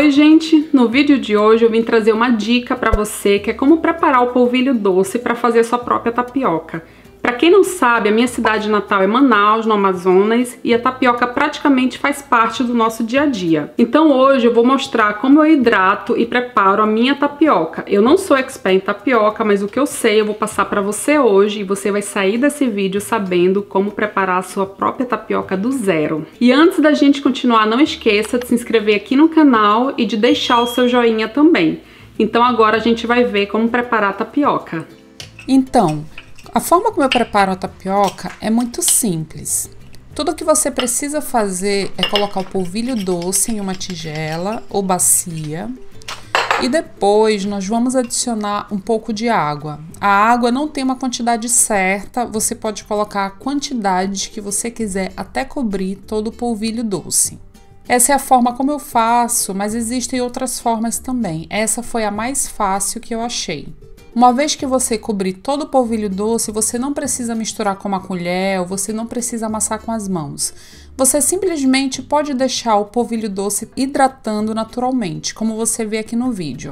Oi gente, no vídeo de hoje eu vim trazer uma dica para você que é como preparar o polvilho doce para fazer a sua própria tapioca. Para quem não sabe, a minha cidade natal é Manaus, no Amazonas, e a tapioca praticamente faz parte do nosso dia a dia. Então hoje eu vou mostrar como eu hidrato e preparo a minha tapioca. Eu não sou expert em tapioca, mas o que eu sei eu vou passar para você hoje e você vai sair desse vídeo sabendo como preparar a sua própria tapioca do zero. E antes da gente continuar, não esqueça de se inscrever aqui no canal e de deixar o seu joinha também. Então agora a gente vai ver como preparar a tapioca. Então, a forma como eu preparo a tapioca é muito simples. Tudo que você precisa fazer é colocar o polvilho doce em uma tigela ou bacia e depois nós vamos adicionar um pouco de água. A água não tem uma quantidade certa, você pode colocar a quantidade que você quiser até cobrir todo o polvilho doce. Essa é a forma como eu faço, mas existem outras formas também. Essa foi a mais fácil que eu achei. Uma vez que você cobrir todo o polvilho doce, você não precisa misturar com uma colher ou você não precisa amassar com as mãos. Você simplesmente pode deixar o polvilho doce hidratando naturalmente, como você vê aqui no vídeo.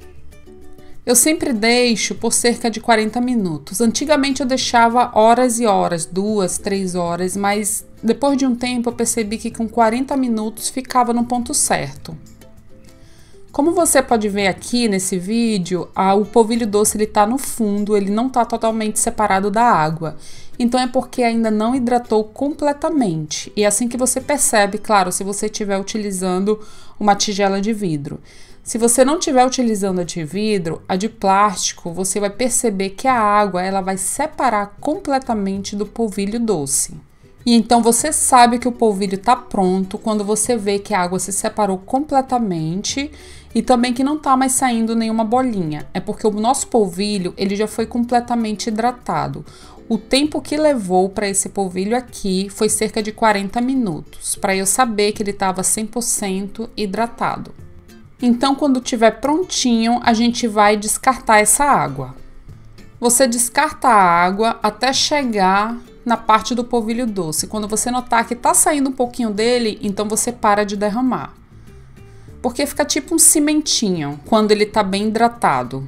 Eu sempre deixo por cerca de 40 minutos. Antigamente eu deixava horas e horas, 2, 3 horas, mas depois de um tempo eu percebi que com 40 minutos ficava no ponto certo. Como você pode ver aqui nesse vídeo, o polvilho doce ele tá no fundo, ele não tá totalmente separado da água. Então é porque ainda não hidratou completamente. E é assim que você percebe, claro, se você estiver utilizando uma tigela de vidro. Se você não estiver utilizando a de vidro, a de plástico, você vai perceber que a água ela vai separar completamente do polvilho doce. E então você sabe que o polvilho tá pronto quando você vê que a água se separou completamente e também que não tá mais saindo nenhuma bolinha. É porque o nosso polvilho ele já foi completamente hidratado. O tempo que levou para esse polvilho aqui foi cerca de 40 minutos, para eu saber que ele estava 100% hidratado. Então, quando tiver prontinho, a gente vai descartar essa água. Você descarta a água até chegar na parte do polvilho doce. Quando você notar que tá saindo um pouquinho dele, então você para de derramar. Porque fica tipo um cimentinho quando ele tá bem hidratado.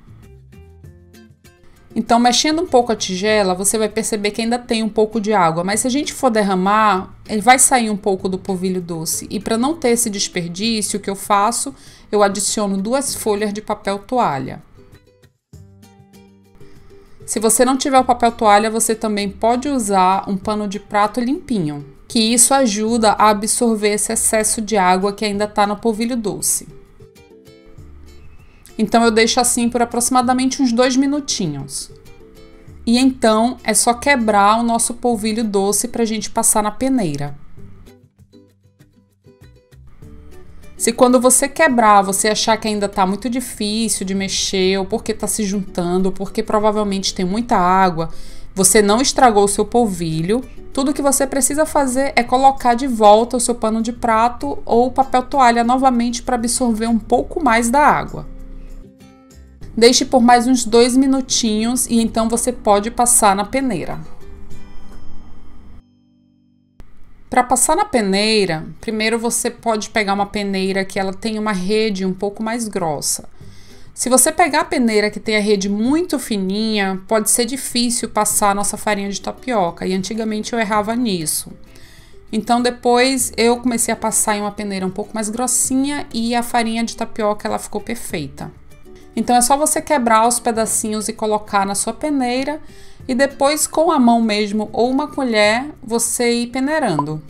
Então, mexendo um pouco a tigela, você vai perceber que ainda tem um pouco de água. Mas se a gente for derramar, ele vai sair um pouco do polvilho doce. E para não ter esse desperdício, o que eu faço? Eu adiciono 2 folhas de papel toalha. Se você não tiver o papel toalha, você também pode usar um pano de prato limpinho, que isso ajuda a absorver esse excesso de água que ainda está no polvilho doce. Então eu deixo assim por aproximadamente uns 2 minutinhos. E então é só quebrar o nosso polvilho doce para a gente passar na peneira. Se quando você quebrar, você achar que ainda tá muito difícil de mexer, ou porque tá se juntando, ou porque provavelmente tem muita água, você não estragou o seu polvilho, tudo que você precisa fazer é colocar de volta o seu pano de prato ou papel toalha novamente para absorver um pouco mais da água. Deixe por mais uns 2 minutinhos e então você pode passar na peneira. Para passar na peneira, primeiro você pode pegar uma peneira que ela tem uma rede um pouco mais grossa. Se você pegar a peneira que tem a rede muito fininha, pode ser difícil passar a nossa farinha de tapioca, e antigamente eu errava nisso. Então depois eu comecei a passar em uma peneira um pouco mais grossinha e a farinha de tapioca ela ficou perfeita. Então é só você quebrar os pedacinhos e colocar na sua peneira e depois com a mão mesmo ou uma colher você ir peneirando.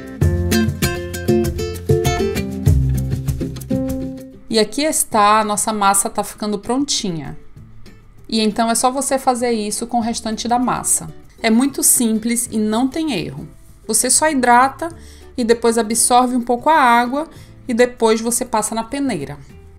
E aqui está, a nossa massa tá ficando prontinha. E então é só você fazer isso com o restante da massa. É muito simples e não tem erro. Você só hidrata e depois absorve um pouco a água e depois você passa na peneira.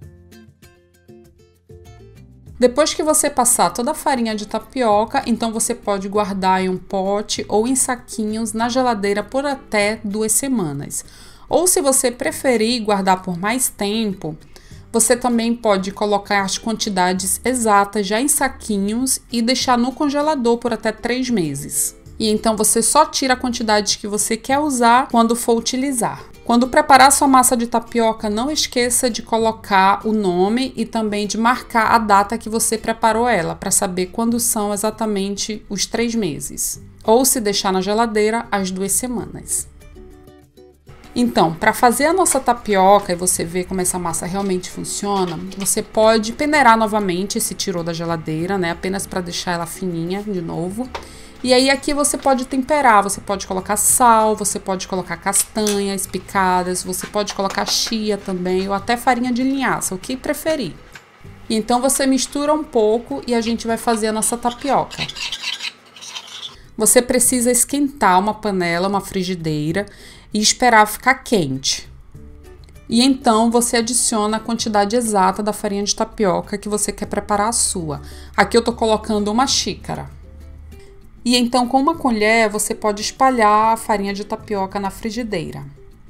Depois que você passar toda a farinha de tapioca, então você pode guardar em um pote ou em saquinhos na geladeira por até 2 semanas. Ou se você preferir guardar por mais tempo, você também pode colocar as quantidades exatas já em saquinhos e deixar no congelador por até 3 meses. E então você só tira a quantidade que você quer usar quando for utilizar. Quando preparar sua massa de tapioca, não esqueça de colocar o nome e também de marcar a data que você preparou ela, para saber quando são exatamente os 3 meses. Ou se deixar na geladeira, as 2 semanas. Então, para fazer a nossa tapioca e você ver como essa massa realmente funciona, você pode peneirar novamente se tirou da geladeira, né? Apenas para deixar ela fininha de novo. E aí aqui você pode temperar, você pode colocar sal, você pode colocar castanhas picadas, você pode colocar chia também, ou até farinha de linhaça, o que preferir. E então você mistura um pouco e a gente vai fazer a nossa tapioca. Você precisa esquentar uma panela, uma frigideira e esperar ficar quente. E então você adiciona a quantidade exata da farinha de tapioca que você quer preparar a sua. Aqui eu tô colocando 1 xícara. E então com uma colher você pode espalhar a farinha de tapioca na frigideira.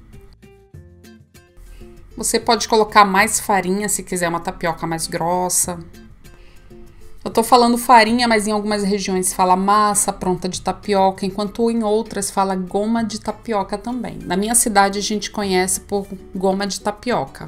Você pode colocar mais farinha se quiser uma tapioca mais grossa. Eu tô falando farinha, mas em algumas regiões fala massa pronta de tapioca, enquanto em outras fala goma de tapioca também. Na minha cidade a gente conhece por goma de tapioca.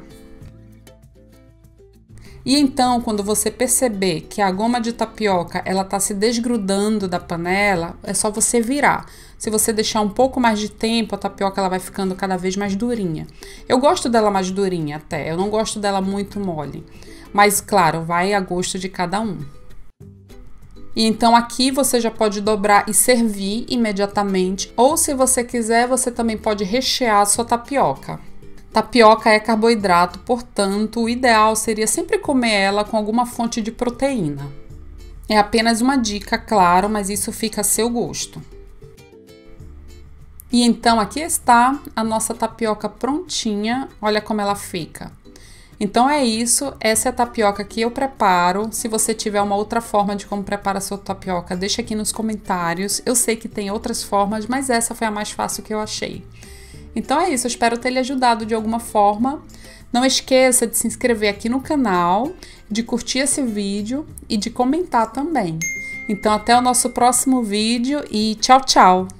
E então, quando você perceber que a goma de tapioca ela tá se desgrudando da panela, é só você virar. Se você deixar um pouco mais de tempo, a tapioca ela vai ficando cada vez mais durinha. Eu gosto dela mais durinha até, eu não gosto dela muito mole. Mas claro, vai a gosto de cada um. E então aqui você já pode dobrar e servir imediatamente, ou se você quiser, você também pode rechear a sua tapioca. Tapioca é carboidrato, portanto, o ideal seria sempre comer ela com alguma fonte de proteína. É apenas uma dica, claro, mas isso fica a seu gosto. E então aqui está a nossa tapioca prontinha, olha como ela fica. Então é isso, essa é a tapioca que eu preparo. Se você tiver uma outra forma de como prepara a sua tapioca, deixa aqui nos comentários. Eu sei que tem outras formas, mas essa foi a mais fácil que eu achei. Então é isso, eu espero ter lhe ajudado de alguma forma. Não esqueça de se inscrever aqui no canal, de curtir esse vídeo e de comentar também. Então até o nosso próximo vídeo e tchau, tchau!